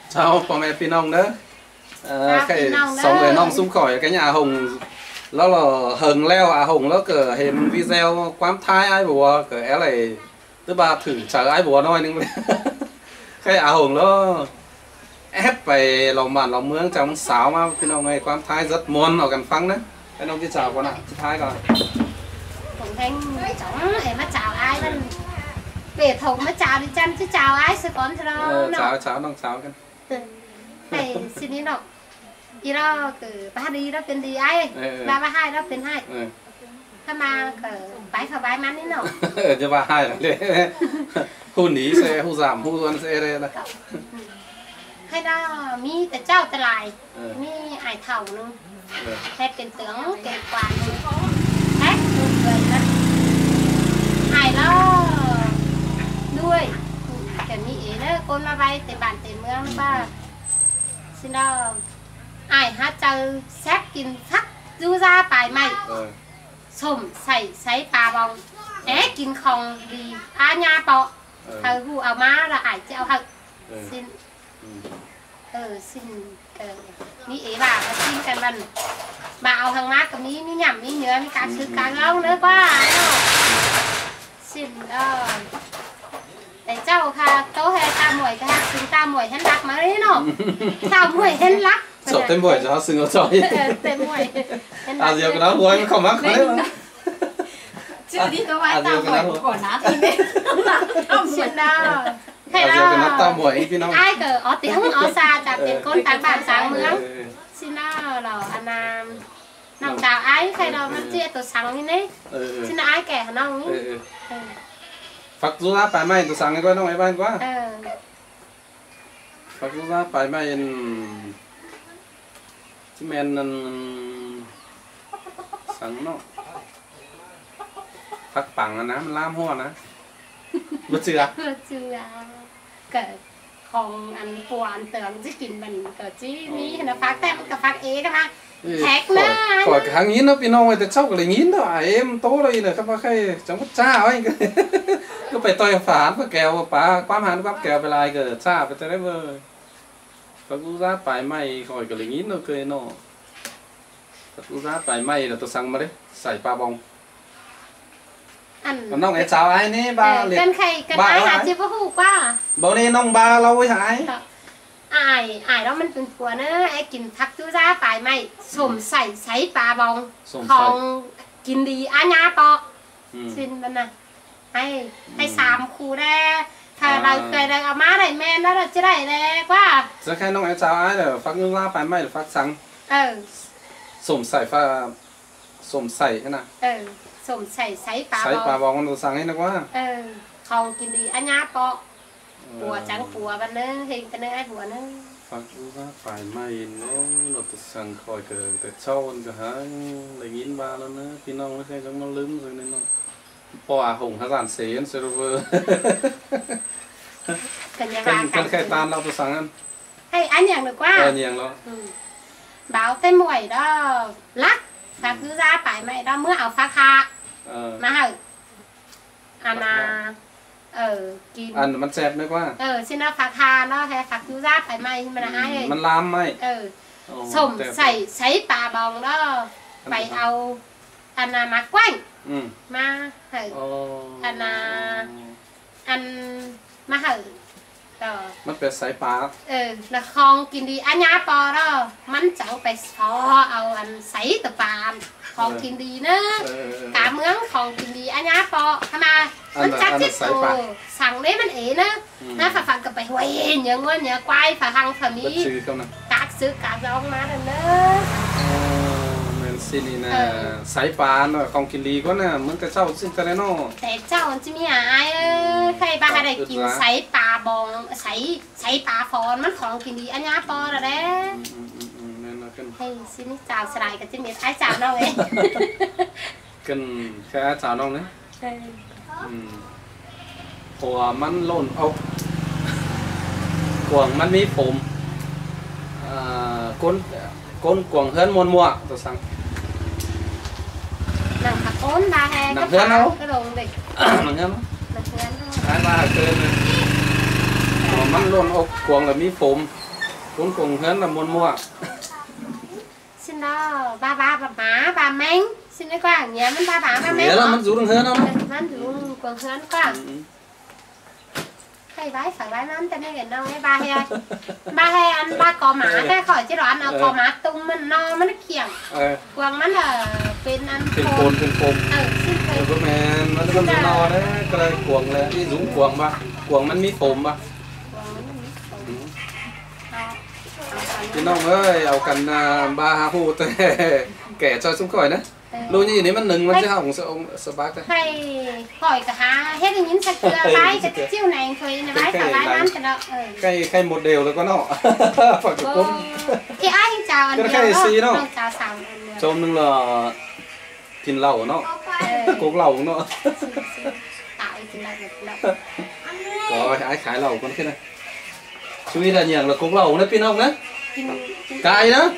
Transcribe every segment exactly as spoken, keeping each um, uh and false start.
chàoพ่อแม่พี่น้องเด้อcái sống người nong sung khỏi cái nhà hồng nó là hừng leo à hồng nó cỡ hình video quám thai ai bùa cỡ é này thứ ba thử chờ ai bùa nói nhưng cái à hồng nó ép về lòng mặn lòng mướn trong sáo màพี่น้องnày quám thai rất muôn ở gần phăng đấy cái nông kia chào con ạ thai còn cũng thanh chóng em mà chào ai mà về thùng mà chào đi chăn chứ chào ai sẽ con cho nó chào chào nong chào cái này xin đi nọ đi đó từ ba đi đóเป็นดีไอ้ba ba hai đóเป็นhaiถ้ามาก็ไปเขาไปมันนี่เนาะจะว่าให้เลยหูหนีเซ่หูสามหูส่วนเซ่เลยนะให้ได้มีแต่เจ้าแต่ลายมีไอ้เถ่านึงให้เป็นเตืองเก็บกวาดแท็กเลยนะไอ้แล้วด้วยแต่มีเอ๋เนอะคนมาไปแต่บ้านแต่เมืองป้าxin đâu ai hát chơi xét kinh thắt du ra bài mày sủng sảy sấy bà bông é kinh không đi á nha bọ thầy hu ao má là ai treo hận xin ờ xin ní ý bà và xin cần bần bà ao hàng má cầm ní ní nhầm ní nhớ ní cá sứ cá lâu nữa quá xin ờ để cháu ha tố hay ta mùi cái xin ta mùi hết lắc mà đấy nó ta mùi hết lắc sợ tên mùi cho xin nó chơi tên mùi à giờ cái đó mùi không mắc đấy mà chưa đi có ai ta mùi của nó thì biết xin đâu hay là ai cờ ở tiếng ở xa chặt tiền con tán bản sáng mướn xin đâu là anh nòng chào ai hay đâu nó chia tổ sáng như thế xin ai kẻ nòng ấy Phật du ra phải mày từ sáng cái coi nó mấy ban quá. Phật du ra phải mày chứ men sáng nó Phật bằng là nám lam hoa nè. Bất chưa? Bất chưa. Cỡ không ăn phù ăn tưởng chứ kìm mình cỡ chứ mi là Phật tem cả Phật ế các bạn. Thẹt nữa. Khỏi cái hàng nghìn nó bị nong rồi từ sau cái nghìn đó à em tố đây là các bác hay chẳng có cha ấy cứ phải tôi phản phải kèo bà quám hàn quám kèo về lại cái cha phải tới đấy vơ và cú giá phải mày khỏi cái nghìn nó cười nó cú giá phải mày là tôi sang mà đấy xài ba bông ăn còn nong ấy chào ai nè ba liệt cân khay cân ai hả chưa có hủ quá bữa nay nong ba lâu ấy hả ai ai ai đó mìnhเป็นผัวเนอะไอ้กินผักจูจ้าไปไหมสมใส่ใส่ปลาบองของกินดีอาญาปอสินมันนะให้ให้สามคู่ได้ถ้าเราเคยได้เอามาได้แม่แล้วเราจะได้แน่กว่าจะแค่น้องไอ้เจ้าไอ้เดี๋ยวฟักจูจ้าไปไหมหรือฟักสังเออสมใส่ฟ้าสมใส่ใช่ไหมเออสมใส่ใส่ปลาบองใส่ปลาบองมันตัวสังให้นะว่าเออของกินดีอาญาปอปัวจังปัวบันเนอเฮงกันเนอไอ้ปัวเนอฟังดูว่าฝ่ายไม่เนาะเราจะสั่งคอยเกิดแต่เช่าจะหาอะไรยินบ้าแล้วนะพี่น้องไม่ใช่ต้องมาลืมเลยนะปออาหงฮัสซันเซียนเซอร์เวอร์กันยังไงกันใครตามเราจะสั่งกันให้อันอย่างหนึ่งว่าอันอย่างแล้วบ่าวเต้มวยđóลักฟังดูว่าฝ่ายไม่đóเมื่อเอาฟักคามาเหรออันน่ะเออกินอันมันแซ่บไหมกว่าเออชินะฝักฮาเนาะแค่ฝักยูราไปไหมมันอะไรมันลามไหมเออสมใส่ใส่ปลาบองแล้วไปเอาอันน่ะมากว้างมาเอออันน่ะอันมาเหรอต่อมันเป็นสายปลาเออแล้วคลองกินดีอันยาปอแล้วมันจะเอาไปซอเอาอันใส่ตะปามของกินดีเนอะกาเมืองของกินดีอันยาปอทำไมมันจัดจิตโตสั่งได้มันเอ๋นะนะฝาฝังกับไปหวยเนื้อง้วนเนื้อควายฝาหังฝามีกากซื้อกากร้องมาเด้อเนอะเหมือนสินี่นะสายปลาเนาะของกินดีก็น่ะเหมือนแต่เจ้าซึ่งแต่เนาะแต่เจ้าจะมีอะไรใครบ้าได้กินสายปลาบองสายสายปลาฟอนมันของกินดีอันยาปอละเด้ให้สินี่จ่าวสลายกับจิมีไอ้จ่าวน้องเองกันแค่จ่าวน้องเนี่ยหัวมันหล่นเอากวางมันมีผมก้นก้นกวางเฮือนมวนมัวตัวสั่งหนังผักก้นบาแฮหนังเฮือนเอาก็ลงเด็กหนังเฮือนหนังเฮือนเอาไอ้มาเกินมันหล่นเอากวางแล้วมีผม cũng cùng hơn là muôn mua xin đó ba ba ba má ba mánh xin nói qua nhà mình ba ba ba mánh là mình rủ được hơn không mình rủ còn hơn quá hay vái phải vái mắm tên này gần đâu ấy ba hay ba hay ăn ba cò má cái khỏi chứ đó ăn ở cò má tung mình no nó kiểng quăng nó là bên ăn bên cồn bên cồn ừ xin thầy bố mẹ nó nó nó no đấy cái cuồng là đi rủ cuồng ba cuồngมันมีผมbaพี่น้องเอ้ยเอากันบาฮาฮูแต่แก่จอยซุ้มก่อยนะรู้nhưนี้มันหนึ่งมันจะขององสปาร์ก hay khỏi cả há hết những những sạch cửa bái cái chiêu này thôi này bái phải bái lắm cho đó cây cây một đều rồi có nọ phải cái cốm cái ai chào anh cái xí nó chào sòng trôngนึงlà thìn lẩu nó cốm lẩu nó rồi ai khái lẩu con thế này chú ý là nhàng là cốm lẩu đấy pin ông đấy cay đó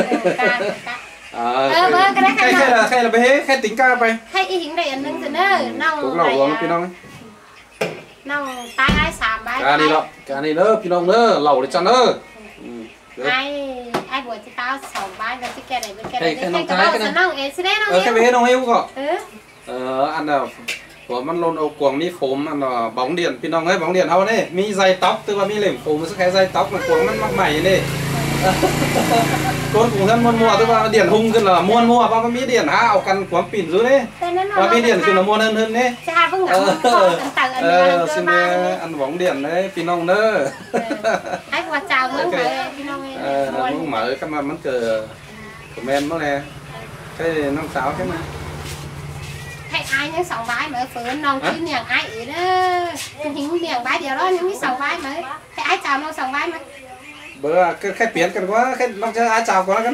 ờ vâng cái đấy khai là khai là bé khai tính caไป khai ý hình này anh nâng từ nơi nông cốm lẩu nó pin ông nông tai ai sàm bái cái này đó cái này nữa pin ông nữa lẩu để chăn nữa ai ai buổi thì tao sòng bái rồi cái cái này bên cái này cái cái đó nông ấy sẽ đấy nông cái bé nông yêu có ờ ăn là củaมันลนเอากวงมีผมอันบ้องเดียนพี่น้องเอ้ยบ้องเดียนเฮานี่มีใยต๊อกคือว่ามีเหล่มผมสักแค่ใยต๊อกมันกวงมันมักใหม่นี่คนกลุ่มท่านม้วนมัวคือว่าเดียนหุ่งขึ้นละม้วนมัวเพราะมันมีเดียนหาเอากันกวงปิ่นรู้นี่ว่ามีเดียนขึ้นละม้วนเฮินๆนี่เออเออสิเนอันบ้องเดียนเลยพี่น้องเด้อไอ้ว่าเจ้าเมืองเลยพี่น้องเอ้ยเออมึงเหมือนกันมามันเกิดคอมเมนต์มาเลยให้น้องสาวใช่ไหมให้ai những sòng bái mới phượng non chỉ miệng ai ý đó những miệng bái điều đó những cái sòng bái mớiให้ai chào non sòng bái mới bữa cái cái biểnกันquá cái non chơi ai chào quáกัน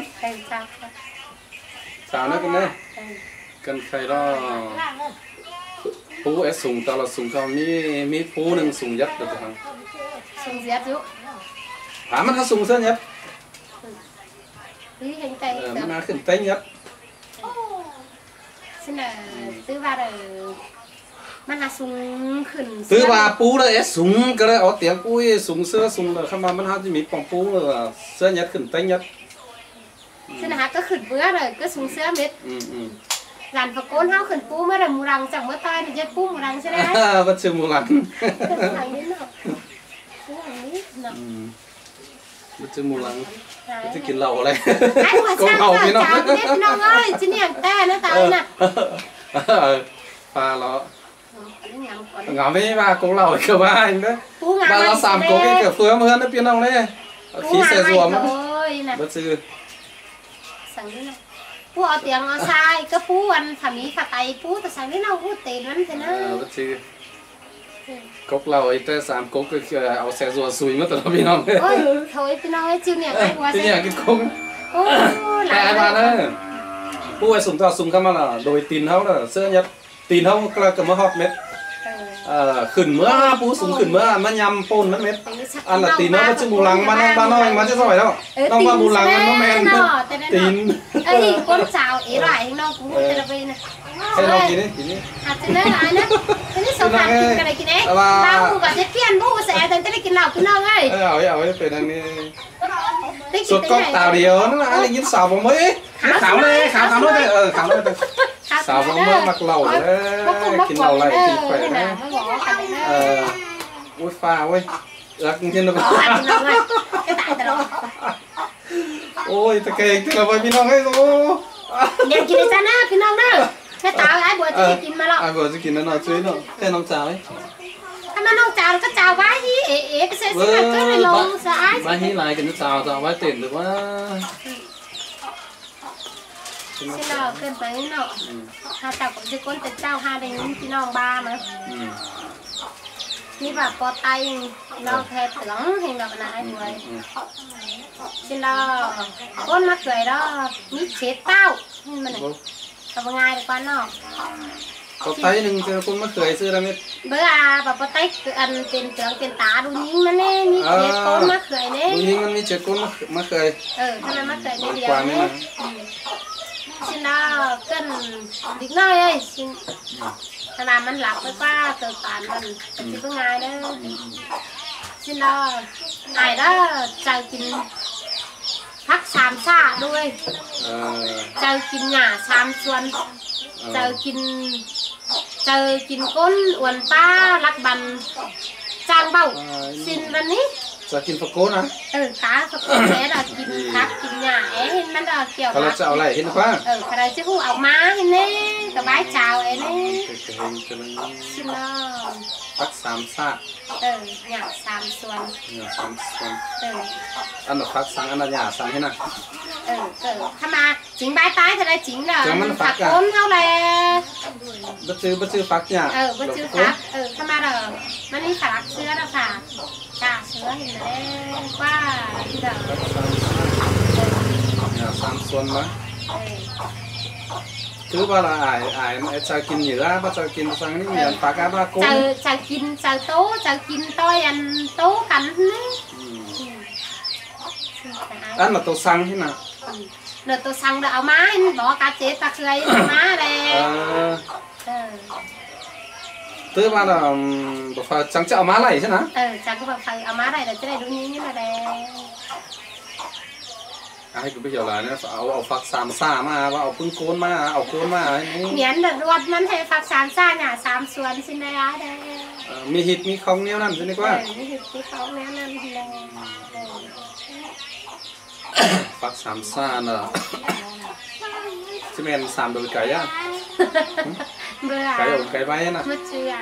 chào nữa con đâyกันใครđó phú ấy sùng tao là sùng không mi mi phú nâng sùng nhất được không sùng nhất chú hảมันเขาsùng sơn nhất đi hình tay มันน่าขึ้นเต้นnhất xin là tư ba rồiมันหาสูงขึ้น tư baปูเลยเอ๊ะสูงก็เลยเอาเตียงปูสูงเสื้อสูงเลยข้ามามันหาจะมีปองปูเลยเสื้อยัดขึ้นเต้นยัด xin làก็ขึ้นเบื้อเลยก็สูงเสื้อเม็ดหลานพะโกนเฮาขึ้นปูเมื่อไรมูรังจากเมื่อตายนี่จะปูมูรังใช่ไหมก็ชื่อมูรังก็หลังนี้เนาะปูหลังนี้เนาะก็ชื่อมูรังจะกินเหล้าอะไรไอ้หัวช่างพี่น้องพี่น้องเอ้ยจีเนี่ยแต่นะตายน่ะปลาล้อngắm với ba cũng lẩu cơ ba anh đấy ba nó sàm cố cái kiểu phơi mưa nó piên ông đấy khí xe rùa mất bất sư ปูเอาเตียงเอาทรายก็ปูวันทำนี้ขัดไตปูแต่สั่งนี่เราปูเต็มนั่นสินะ bất sư cốc lẩu ấy tới sàm cố cáiเอาxe rùa xùi mất rồiพี่น้องเอ้ยthôiพี่น้องไอ้จิ้มเนี่ยไอ้หัวเสียcái cungไอ้มาเนี่ยปูไอ้สุ่มต่อสุ่มเข้ามาlàโดยตีนเขาlàเสื้อยัดตีนเขาก็กำมาฮอตเม็ดขึ้นเมื่อปูสูงขึ้นเมื่อมันยำปนมันเม็ดอันละตีนเนาะมันจะบูรังมันบ้านน้อยมันจะสวยแล้วต้องว่าบูรังมันต้องแมนตีนเอ้ยก้นสาวเอ๋ไรน้องกูจะละไปนะให้น้องกินนี่กินนี่อาจจะเนื้ออะไรนะทีนี้สงครามกินกันอะไรกินเอ๊ะเรากูกับเจ๊เกี้ยนบูแสแต่จะได้กินเหล้ากินน้องไงเออเอาเอาเป็นอันนี้สุดก็ตาเดียวนั่นแหละยินสาวผมไหมขาวเลยขาวขาวด้วยเออขาวด้วยสาวผมเมื่อมักเหล้าเลยกินเหล้าอะไรกินแขวะนะเอออุ้ยฟ้าเว้ยรักจริงๆเลยโอ้ยตะเกียงที่เราไปพี่น้องให้โอ้อยากกินเลยจ้านะพี่น้องนะแค่ตาไอ้บัวจะกินมาหรอกไอ้บัวจะกินแล้วนอนช่วยหน่อยแค่น้องสาวถ้ามันน้องจ่าก็จ่าไว้ที่เอ๋เอ๋ก็เสียสิก็เลยลงสายไว้ที่ไหนกันจะจ่าจ่าไว้เต็มหรือว่า xin lỗiเกินไปเนาะถ้าเจ้าของที่คนเป็นเจ้าห้าได้ยินพี่น้องบ้ามั้ยนี่แบบปอไตน้องแค่ถึงเห็นแบบนั้นไอ้ด้วยxin lỗiคนมาเกยแล้วมีเช็ดเต้ามันทำง่ายดีกว่าเนาะปอไตหนึ่งเจอคนมาเกยซื้อแล้วมั้ยเบื่อแบบปอไตคืออันเป็นเตืองเป็นตาดูยิงมันเนี่ยมีเช็ดคนมาเกยเนี่ยดูยิงมันมีเช็ดคนมาเกยเออถ้ามันมาเกยในเดียวเนี่ยxin nó cần đỉnh nói ơi xin thằng nào mình lọc với qua từ phản mình chỉ có ngày đó xin đó ai đó chào kínพักสามชาด้วยเจอกินหญ้าสามส่วนเจอกินเจอกินก้นอ้วนป้าลักบันจางเบาสินวันนี้จะกินฝักโก้นะเออตาฝักโก้แม่เรากินพักกินหญ้าเอ้เห็นมันเราเกี่ยวกับเราจะเอาอะไรเห็นป่ะเออใครจะหูเอามาเห็นนี่กับใบชาวเอ้นี่สินเราพักสามชาเออหญ้าสามส่วนหญ้าสามส่วนเอออันนั้นพักสังอันนั้นหญ้าสังให้นะเออเออถ้ามาจิงใบตายจะได้จิงเหรอผักก้นเท่าไรบัจือบัจือฟักเนี่ยเออบัจือฟักเออถ้ามาเหรอมันนี่ฝักเชื้อแล้วค่ะจ่าเชื้อเห็นไหมว่าที่เด้อเนี่ยสามส่วนมั้ยคือว่าละอายอายจะกินเหยื่อว่าจะกินสังนี่อย่างปากกาบากุ้งจะจะกินจะโต๊จะกินต้อยอันโต๊กันนี่อันน่ะตัวสังที่น่ะเดี๋ยวตัวสังเดี๋ยวเอาไม้บอกกาเจ๊ตะเคยเอามาเลยตื้อมาแล้วบอกว่าจังจะเอามาอะไรใช่ไหมเออจังก็บอกเอามาอะไรเดี๋ยวจะได้ดูนี้นี่มาเลยให้กูไปเกี่ยวอะไรเนี่ยเอาเอาฝักสามซ่ามาว่าเอาพึ่งโคนมาเอาโคนมาเหมียนเดือดรวดมันให้ฝักสามซ่าเนี่ยสามส่วนสินะเด้อมีหิดมีของเนี้ยนั่นใช่ไหมว่ามีหิดมีของเนี้ยนั่นเลยฝักสามซ่าเนอะจะเป็นสามโดยไก่ย่างไก่อบไก่ไว้นะไม่เชื่อ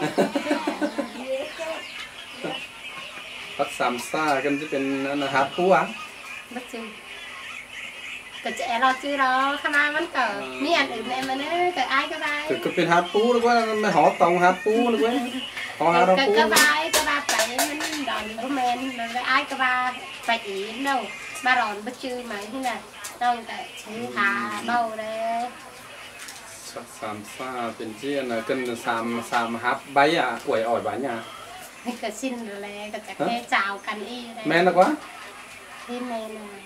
ฝักสามซ่ากันจะเป็นอาหารผู้อ่ะไม่เชื่อก็จะเราชื่อเราขนาดมันเกิดมีอันอื่นในมันเนี่ยเกิดไอ้ก็ได้ก็เป็นฮาร์ดปูหรือว่าไม่หอตองฮาร์ดปูหรือว่าหอฮาร์ดปูก็ได้ก็ได้ไปมันดอนก็แมนมันไอ้ก็ได้ไปอีกđâu ba đòn bất chư mà thế này đâuแต่ชื่อหาเบาเลยสามซ่าเป็นเจียนนะกันสามสามฮับใบอ่ะป่วยอ่อยบ้านเนี่ยนี่ก็สิ้นเลยก็จะแค่เจ้ากันอีเลยแม่นักวะที่แม่น่ะ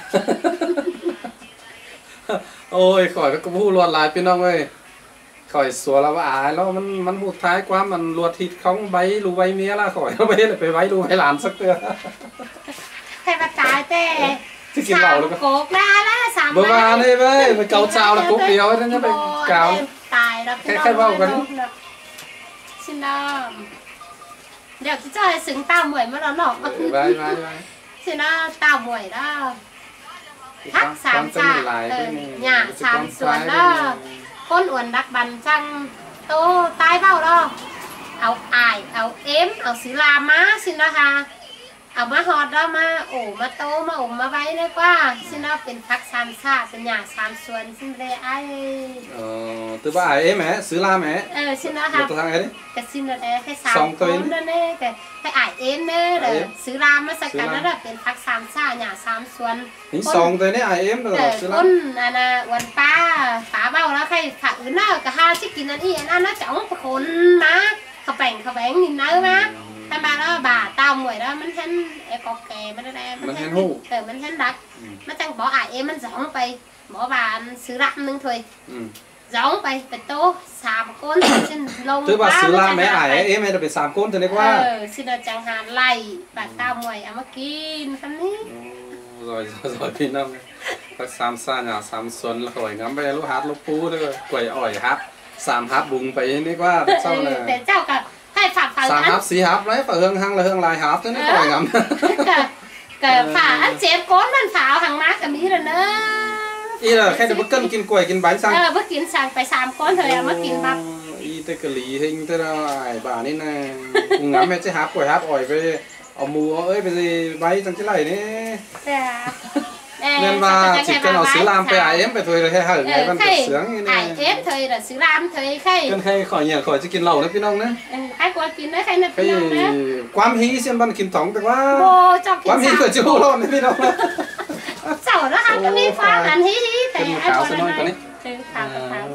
โอ้ยข่อยก็พูดลวดลายพี่น้องเอ้ยข่อยสัวแล้วว่าอายแล้วมันมันหูท้ายกว่ามันลวดทิศของใบรูใบเมียละข่อยเอาไปเลยไปไว้รูให้หลานสักเตือให้มาตายแต่ที่กินเหล้าแล้วก็โกกได้แล้วสามเมื่อวานนี่เว้ยไปเกาเจ้าแล้วกุ๊กเดียวนั่นจะไปเกาตายแล้วแค่แค่เบากันชินดอมเดี๋ยวจะให้สึงตาหมวยมาแล้วหนอกไปไปไปชินดอตาหมวยแล้วทักสามจ่าหญ้าสามส่วนแล้วก้นอ้วนดักบันจังโตตายเบ้าแล้วเอาอายเอาเอ็มเอาสีลามาชินนะคะเอามาฮอดแล้วมาโอ้มาโตมาโอ้มาไว้เลยว่าซึ่งเราเป็นพักสามชาเป็นหญ้าสามส่วนซึ่งเลยไอ้เออตัวบ้าเอ๊ะแม่ซื้อลาแม่เออซึ่งเราค่ะตัวทางไหนดิแต่ซึ่งเราได้ให้สามคนนั่นเองแต่ให้ไอ้เอ็มเน่เลยซื้อลามาสักกันแล้วเป็นพักสามชาหญ้าสามส่วนนี่สองตัวนี้ไอ้เอ็มเลยซื้อลาคนอันน่ะวันป้าป้าเบาแล้วใครผักอื่นน่ะก็ห้าชิกินนั่นอีอันนั้นน่ะจ่องคนนะเขาแบ่งเขาแบ่งนิดนึงนะถ้ามาแล้วบ่าเต้าหมวยแล้วมันเห็นไอ้กอแก่มันอะไรมันเห็นหูเออมันเห็นรักมันจังบอกไอ้เอ็มมันจ้องไปบอกว่าซื้อรักนึงถอยจ้องไปเป็นโต๊ะสามก้นซึ่งลงถือว่าซื้อลาแม่ไอ้เอ็มมันจะเป็นสามก้นจะเรียกว่าเออซึ่งเราจังหาไล่บ่าเต้าหมวยเอามากินคันนี้รอยรอยพี่น้องก็สามซ่าเนี่ยสามส่วนแล้วก็งั้นไปลูกฮัทลูกปูด้วยกล้วยอ่อยฮัทสามฮัทบุงไปนี่ว่าเจ้าเลยแต่เจ้ากับให้ฝากฝากสามฮับสี่ฮับไรฝากเฮืองหังละเฮืองลายฮับตัวนี้ปล่อยงำก็ก็ฝาอันเจ็บก้นมันฝาหังมากับมีเลยเนอะอีเหรอแค่จะมากินกินกล้วยกินใบสั่งเออมากินสั่งไปสามก้อนเลยมากินแบบอีเตกะหลีหิงเตระไอ้บ่านี่นะกูงำแม่จะฮับกล้วยฮับอ่อยไปเอามูเอ้ยไปสิใบจังที่ไรนี่เงินมาจิตกันเอาซื้อลามไปไอเอ็มไปถอยเลยให้หาไงมันเสียงไอเอ็มถอยแต่ซื้อลามถอยใครกันใครขอเนี่ยขอจะกินเหล้านะพี่น้องนะใครกลัวกินนะใครนะพี่น้องนะความฮีเสียนบันกินถองแต่ว่าความฮีเกิดจู่ร้อนนะพี่น้องเจ้าแล้วค่ะก็มีฟ้าหันฮีฮีแต่ไอ้คนนั้นคือขาวขาว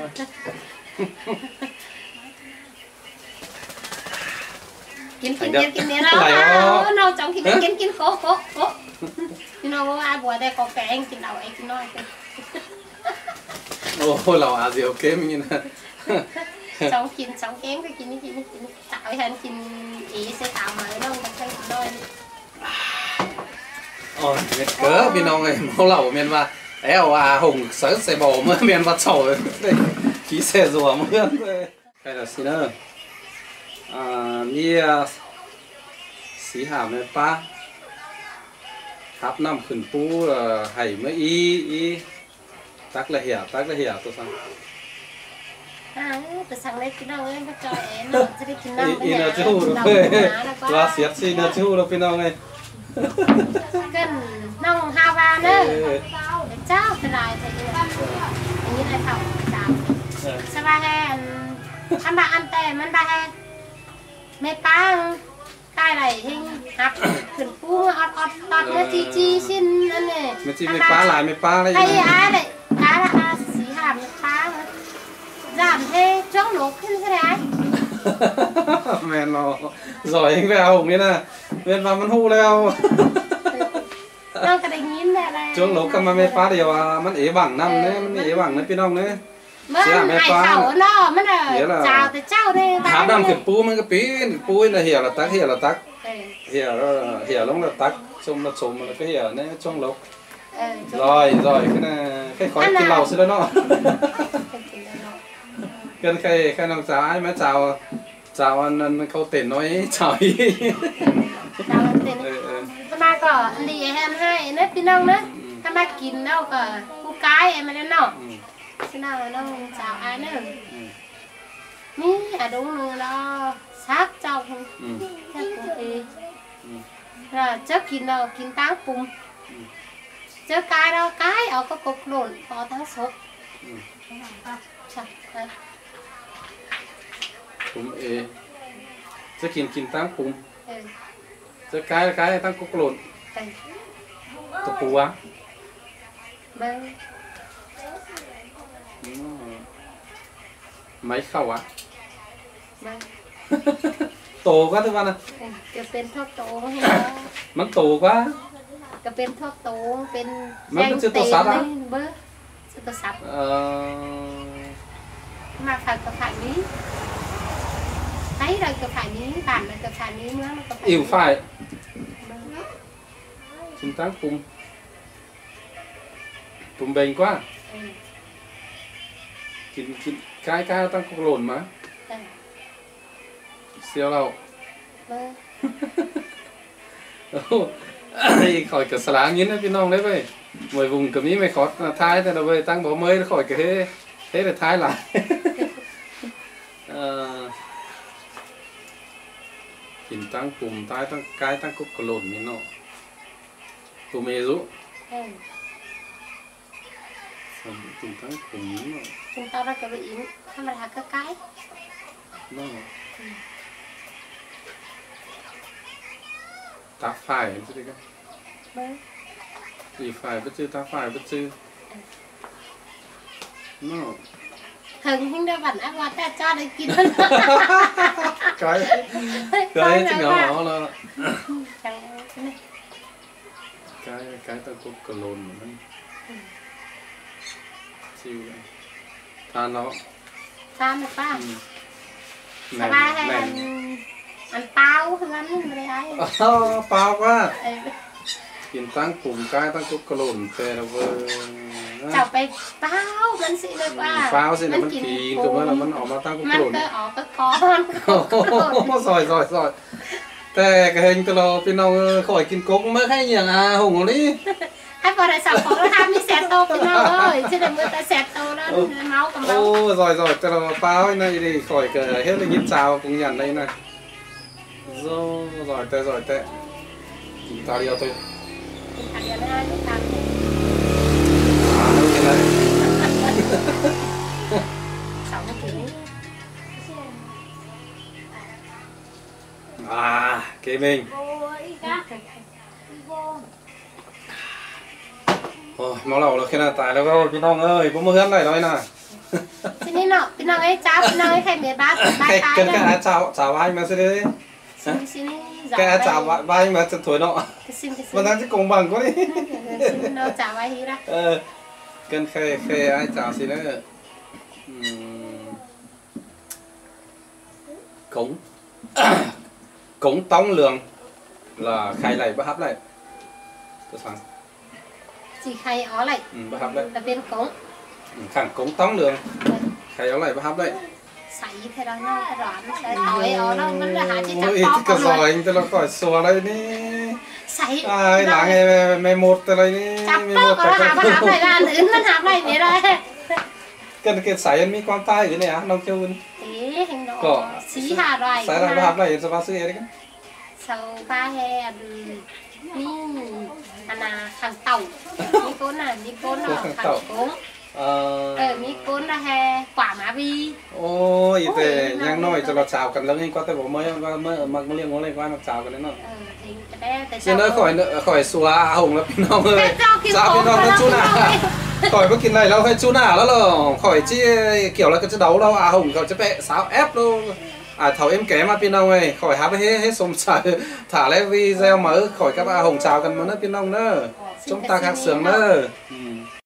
กินกินเนี้ยกินเนี้ยแล้วเราจังกินกินกินโคโคโคพี่น้องว่าบัวได้ก็แกงกินเอาไอ้กินน้อยโอ้เราอาเซียโอเคมั้ยนะสองกินสองแกงก็กินนี่กินนี่กินสาวให้กินอีเสียสาวมาแล้วกันใช่ ôi biết cớ bên ông này máu lẩu miền và éo à hùng sớ xe bò mới miền và sầu khí xe rùa mới cái là xin ơi à mi xí hà mẹ pa khắp năm khẩn pu là hay mới y y tắc là hiểu tắc là hiểu tôi sao à tôi sang đây cái nào em cho em nó sẽ đi kinh năm y nó chú là xiết xí nó chú đâu bên ông này cần nông hao ba nữa cháu thì lại thì như này thầu chào sao ba he anh ba ăn tè anh ba he mẹ pa cái này hình hạt khẩn pu ọt ọt ọt nó chi chi xin anh này mẹ chi mẹ pa lại mẹ pa đây hay á đấy á là á xí hàm mẹ pa giảm thế chống nổขึ้นthế này mẹ nó giỏi anh vào nghĩa là mẹ vàoมันhuแล้วเราก็ได้ยินแหละช่วงหลบกันมาไม่ป้าเดียวมันเอ๋บังน้ำเนี่ยมันเอ๋บังนะพี่น้องเนี่ยเมื่อไอ้เขาเนาะมันเออเจ้าแต่เจ้าเนี่ยถามดำขึ้นปูมันก็ปีนปูน่ะเหี่ยวละตักเหี่ยวละตักเหี่ยวเหี่ยวลงละตักชมละชมแล้วก็เหี่ยวเนี่ยช่วงหลบลอยลอยขึ้นน่ะแค่คอยกินเหล้าซิแล้วเนาะเกินใครใครน้องสาวไอ้แม่สาวสาวอันนั้นเขาเต้นน้อยสาวอีสาวเต้นมาก็ดีแฮมให้นะพี่น้องนะถ้ามากินแล้วก็ผู้กายไอ้มันเนาะพี่น้องน้องสาวไอ้เนี่ยนี่อะđúng rồi đó sát trong theo cụ thì là trước kín đâu kín táng cùng trước cái đâu cái ở có cục lộn có táng sốt cùng ê trước kín kín táng cùng trước cái cái táng cục lộn tụtปูá máy khẩu á tổ quá thứ văn à จะเป็นทอดโตมันโตกว่าจะเป็นทอดโตเป็นมันเป็นตัวซับอ่ะเบอร์ตัวซับเออมาขายกับขายนี้ใช้เลยกับขายนี้ปั่นเลยกับขายนี้เนื้อมันกับขายอิ่วฝ่ายชิ้นตั้งปุ่มปุ่มเบงกว่ากินกินกายกายตั้งกุหลาบมาเสียวเราkhỏi cả xả nghiến đấyพี่น้องđấy vậy mười vùng cầm ý mày khó thái thì là vậy tăng bỏ mới khỏi cái thế thế là thái lại nhìn tăng cùng thái tăng cái tăng cục cồn lộn mình nọ tụi mày rú cùng tăng cùng nọ chúng ta đã có bị yếu tham gia các cái nọ tác phải em chứ đi cái gì phải bất chư tác phải bất chư nó thường hình đâu bản ác qua ta cho đấy kín cái cái chứ nhỏ nó là cái cái ta cục cờ lồn nó chiêu than nó than được pa này này ăn tao lắm rồi ai bao quáกินตั้งปุ่มกายตั้งกุกกระโหลกแต่ละเวอร์จับไปเป้ามันสิเลยว่าเป้าสินะมันปีนตัวมันมันออกมาตั้งกุกกระโหลกมันก็ออกก็ก้อนซอยซอยซอยแต่กระเฮงตัวเราพี่น้องขอยกินกุ๊กเมื่อให้อย่างอาหงนี่ให้พอได้สับของเราทำมีแสบโตพี่น้องเอ้ยจะได้เมื่อแต่แสบโตแล้วเมากับเมาโอ้ซอยซอยแต่เราเป้าในนี่ขอยเกิดเฮ็ดเลยยิ้มสาวcùng nhận đây này rồi rồi tệ rồi tệ chúng ta đi ao tôi ăn cái này lúc ăn à cái này sáu mươi ký à kế mình ôi máu lẩu là khi nào tảiแล้วก็พี่น้องเอ้ยผมมาเฮือนไหนน้อยน่ะทีนี้เนาะพี่น้องไอ้จ้าพี่น้องไอ้ใครเมียบ้าบ้าตายกันกันอาจ้าจ้าไว้มาสิเลยcái chả vai vai mà chặt thổi nọ mà đang chỉ cùng bằng quá đi nó chả vai hí ra ờ cần khe khe ai chả gì nữa cống cống tống lường là khai lại bắt hấp lại ตัวสั่ง chỉ khay ó lại ừ, bà hấp đấy là bên cống khẳng cống tóng đường khay áo lại bà hấp đấy sấy thế đó nó cái đoạn sấy tỏi ó nó mình là hả chỉ ôi chặt cái to rồi anh tôi là khỏi xùa đây đi sấy ai là nghe mày một đây đi chặt to có hả bà hả này làอื่นมันหาnày vậy đây cái cái sấy anh mi quan tai cái này á nông châu thế hình đó xí hà rồi sấy là bà hấp này sao bác sĩ đấy cái sau ba hè mi anh à hàng tàu mi côn à mi côn nó hàng côn ờ mi côn là hè quả má vi ôi thế nhang nói cho nó chàoกันแล้วนี่ก็แต่ผมmới mới mặcเลี้ยงงเลยก็มาchàoกันđấyเนาะxin nói khỏi khỏi xùa à hồngแล้วพี่น้องเลยสาวพี่น้องแล้วchúน่ะkhỏi có กินอะไรแล้วให้chúน่ะแล้วหรอkhỏi chi kiểu là cáiจะđấu đâu à hồngเขาจะไปสาวép đâu à thầu em kém màพี่น้องเอ้ยkhỏi hát hết hết sôm sài thả lại video mở khỏi các bà hồng chàoกันมาเนอะพี่น้องเนอะchúng ta khác sướngเนอะ